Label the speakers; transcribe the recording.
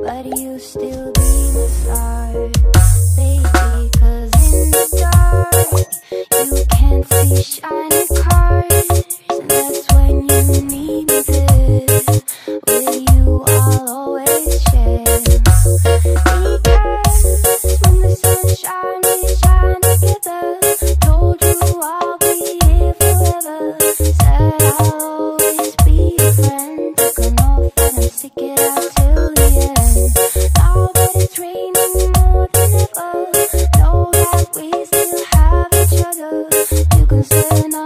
Speaker 1: but you still be my star, baby. 'Cause in the dark, you can't see shiny cars, and that's when you need me there. With you, I'll always share. Because when the sun shines, we shine together. Told you I'll be here forever. Said I'll always be your friend. Took an oath and I'm stick it out till the end. Now that it's raining more than ever, know that we still have each other. You can say